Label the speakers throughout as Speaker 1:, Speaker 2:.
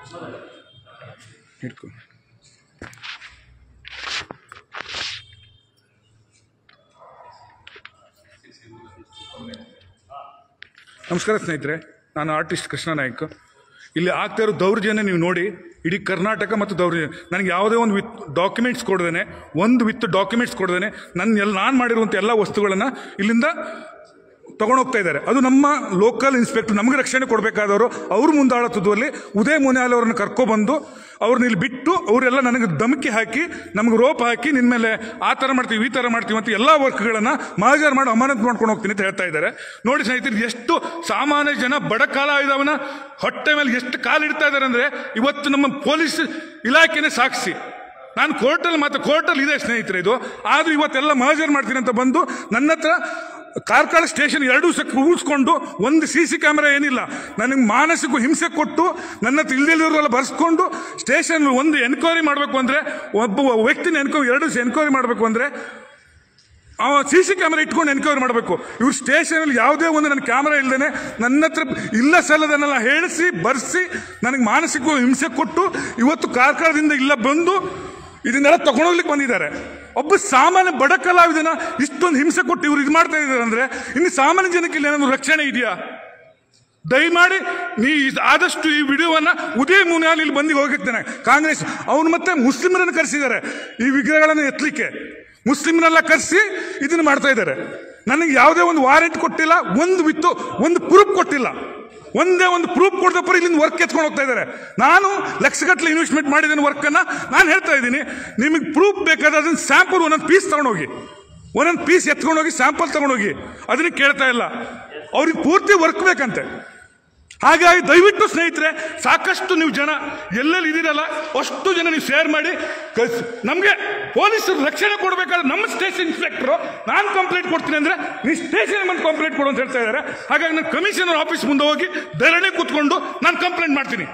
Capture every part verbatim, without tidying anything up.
Speaker 1: ಇಟ್ಕೊ. ನಮಸ್ಕಾರ ಸ್ನೇಹಿತರೆ, ನಾನು ಆರ್ಟಿಸ್ಟ್ ಕೃಷ್ಣ ನಾಯ್ಕ. ಇಲ್ಲಿ ಆಗ್ತಾ ಇರೋ ದೌರ್ಜನ್ಯ ನೀವು ನೋಡಿ, ಇಡೀ ಕರ್ನಾಟಕ ಮತ್ತು ದೌರ್ಜನ್ಯ. ನನಗೆ ಯಾವುದೇ ಒಂದು ವಿತ್ ಡಾಕ್ಯುಮೆಂಟ್ಸ್ ಕೊಡ್ದೇನೆ, ಒಂದು ವಿತ್ ಡಾಕ್ಯುಮೆಂಟ್ಸ್ ಕೊಡ್ದೇನೆ ನನ್ನ ಎಲ್ಲ ನಾನು ಮಾಡಿರುವಂಥ ಎಲ್ಲ ವಸ್ತುಗಳನ್ನು ಇಲ್ಲಿಂದ ತಗೊಂಡೋಗ್ತಾ ಇದ್ದಾರೆ. ಅದು ನಮ್ಮ ಲೋಕಲ್ ಇನ್ಸ್ಪೆಕ್ಟರ್ ನಮಗೆ ರಕ್ಷಣೆ ಕೊಡಬೇಕಾದವರು ಅವ್ರ ಮುಂದಾಳತ್ವದಲ್ಲಿ ಉದಯ ಮುನ್ಯಾಲ್ ಅವರನ್ನು ಕರ್ಕೊಬಂದು ಅವ್ರನ್ನ ಇಲ್ಲಿ ಬಿಟ್ಟು ಅವರೆಲ್ಲ ನನಗೆ ಧಮಕಿ ಹಾಕಿ ನಮಗೆ ರೋಪ್ ಹಾಕಿ ನಿನ್ನ ಮೇಲೆ ಆ ಥರ ಮಾಡ್ತೀವಿ ಈ ಥರ ಮಾಡ್ತೀವಿ ಅಂತ ಎಲ್ಲ ವರ್ಕ್ಗಳನ್ನು ಮಾಜರ್ ಮಾಡಿ ಅಮಾನತ್ ಮಾಡ್ಕೊಂಡು ಹೋಗ್ತೀನಿ ಅಂತ ಹೇಳ್ತಾ ಇದ್ದಾರೆ. ನೋಡಿ ಸ್ನೇಹಿತರೆ, ಎಷ್ಟು ಸಾಮಾನ್ಯ ಜನ ಬಡ ಕಲಾವಿದವನ ಹೊಟ್ಟೆ ಮೇಲೆ ಎಷ್ಟು ಕಾಲಿಡ್ತಾ ಇದ್ದಾರೆ ಅಂದರೆ ಇವತ್ತು ನಮ್ಮ ಪೊಲೀಸ್ ಇಲಾಖೆನೇ ಸಾಕ್ಷಿ. ನಾನು ಕೋರ್ಟಲ್ಲಿ ಮಾತ್ರ ಕೋರ್ಟಲ್ಲಿ ಇದೆ ಸ್ನೇಹಿತರೆ ಇದು. ಆದರೂ ಇವತ್ತೆಲ್ಲ ಮಾಜರ್ ಮಾಡ್ತೀನಿ ಅಂತ ಬಂದು ನನ್ನ ಹತ್ರ ಕಾರ್ಕಳ ಸ್ಟೇಷನ್ ಎರಡು ದಿವಸಕ್ಕೆ ಉಳಿಸ್ಕೊಂಡು ಒಂದು ಸಿ ಸಿ ಕ್ಯಾಮ್ರಾ ಏನಿಲ್ಲ, ನನಗೆ ಮಾನಸಿಕ ಹಿಂಸೆ ಕೊಟ್ಟು ನನ್ನ ಹತ್ರ ಇಲ್ದಿರೋರೆಲ್ಲ ಬರ್ಸ್ಕೊಂಡು ಸ್ಟೇಷನ್ ಒಂದು ಎನ್ಕ್ವೈರಿ ಮಾಡಬೇಕು ಅಂದರೆ, ಒಬ್ಬ ವ್ಯಕ್ತಿನ ಎನ್ಕ್ವೈರಿ ಎರಡು ದಿವಸ ಎನ್ಕ್ವೈರಿ ಮಾಡಬೇಕು ಅಂದರೆ ಸಿ ಸಿ ಕ್ಯಾಮ್ರಾ ಇಟ್ಕೊಂಡು ಎನ್ಕ್ವೈರಿ ಮಾಡಬೇಕು. ಇವ್ರು ಸ್ಟೇಷನಲ್ಲಿ ಯಾವುದೇ ಒಂದು ನನ್ನ ಕ್ಯಾಮ್ರಾ ಇಲ್ಲದೇನೆ ನನ್ನ ಹತ್ರ ಇಲ್ಲ ಸಲ್ಲದನ್ನೆಲ್ಲ ಹೇಳಿಸಿ ಬರ್ಸಿ ನನಗೆ ಮಾನಸಿಕ ಹಿಂಸೆ ಕೊಟ್ಟು ಇವತ್ತು ಕಾರ್ಕಳದಿಂದ ಇಲ್ಲ ಬಂದು ಇದನ್ನೆಲ್ಲ ತಗೊಂಡೋಗ್ಲಿಕ್ಕೆ ಬಂದಿದ್ದಾರೆ. ಒಬ್ಬ ಸಾಮಾನ್ಯ ಬಡ ಕಲಾವಿದನ ಇಷ್ಟೊಂದು ಹಿಂಸೆ ಕೊಟ್ಟು ಇವ್ರು ಇದು ಮಾಡ್ತಾ ಇದ್ದಾರೆ ಅಂದರೆ ಇನ್ನು ಸಾಮಾನ್ಯ ಜನಕ್ಕೆ ಇಲ್ಲಿ ಏನಾದ್ರು ರಕ್ಷಣೆ ಇದೆಯಾ? ದಯಮಾಡಿ ನೀ ಆದಷ್ಟು ಈ ವಿಡಿಯೋವನ್ನ ಉದಯ ಮುನ್ಯಾಲ್ ಇಲ್ಲಿ ಬಂದು ಹೋಗಿರ್ತೇನೆ. ಕಾಂಗ್ರೆಸ್ ಅವನು ಮತ್ತೆ ಮುಸ್ಲಿಮರನ್ನು ಕರೆಸಿದ್ದಾರೆ ಈ ವಿಗ್ರಹಗಳನ್ನು ಎತ್ತಲಿಕ್ಕೆ. ಮುಸ್ಲಿಮರೆಲ್ಲ ಕರೆಸಿ ಇದನ್ನು ಮಾಡ್ತಾ ಇದ್ದಾರೆ. ನನಗೆ ಯಾವುದೇ ಒಂದು ವಾರೆಂಟ್ ಕೊಟ್ಟಿಲ್ಲ, ಒಂದು ವಿತ್ತು ಒಂದು ಪ್ರೂಫ್ ಕೊಟ್ಟಿಲ್ಲ. ಒಂದೇ ಒಂದು ಪ್ರೂಫ್ ಕೊಡದಪ್ಪ ಇಲ್ಲಿಂದ ವರ್ಕ್ ಎತ್ಕೊಂಡು ಹೋಗ್ತಾ ಇದ್ದಾರೆ. ನಾನು ಲಕ್ಷಗಟ್ಟಲೆ ಇನ್ವೆಸ್ಟ್ಮೆಂಟ್ ಮಾಡಿದ್ದೇನೆ ವರ್ಕನ್ನು. ನಾನು ಹೇಳ್ತಾ ಇದ್ದೀನಿ, ನಿಮಗೆ ಪ್ರೂಫ್ ಬೇಕಾದ್ರೆ ಅದನ್ನ ಸ್ಯಾಂಪಲ್ ಒಂದೊಂದು ಪೀಸ್ ತಗೊಂಡೋಗಿ ಒಂದೊಂದು ಪೀಸ್ ಎತ್ಕೊಂಡೋಗಿ ಸ್ಯಾಂಪಲ್ ತಗೊಂಡೋಗಿ ಅದನ್ನ ಕೇಳ್ತಾ ಇಲ್ಲ. ಅವ್ರಿಗೆ ಪೂರ್ತಿ ವರ್ಕ್ ಬೇಕಂತೆ. ಹಾಗಾಗಿ ದಯವಿಟ್ಟು ಸ್ನೇಹಿತರೆ, ಸಾಕಷ್ಟು ನೀವು ಜನ ಎಲ್ಲೆಲ್ಲಿ ಇದ್ದೀರಲ್ಲ ಅಷ್ಟು ಜನ ನೀವು ಶೇರ್ ಮಾಡಿ ಕಳಿಸಿ. ನಮಗೆ ಪೊಲೀಸರು ರಕ್ಷಣೆ ಕೊಡಬೇಕಾದ್ರೆ ನಮ್ಮ ಸ್ಟೇಷನ್ ಇನ್ಸ್ಪೆಕ್ಟರು ನಾನು ಕಂಪ್ಲೇಂಟ್ ಕೊಡ್ತೀನಿ ಅಂದರೆ ನೀವು ಸ್ಟೇಷನ್ ಬಂದು ಕಂಪ್ಲೇಂಟ್ ಕೊಡು ಅಂತ ಹೇಳ್ತಾ ಇದ್ದಾರೆ. ಹಾಗಾಗಿ ನಾನು ಕಮಿಷನರ್ ಆಫೀಸ್ ಮುಂದೆ ಹೋಗಿ ಧರಣಿ ಕೂತ್ಕೊಂಡು ನಾನು ಕಂಪ್ಲೇಂಟ್ ಮಾಡ್ತೀನಿ.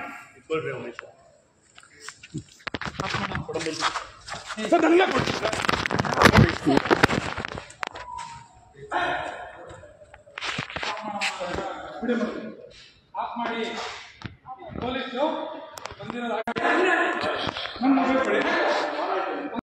Speaker 2: ಆಫ್ ಮಾಡಿ ಪೊಲೀಸರು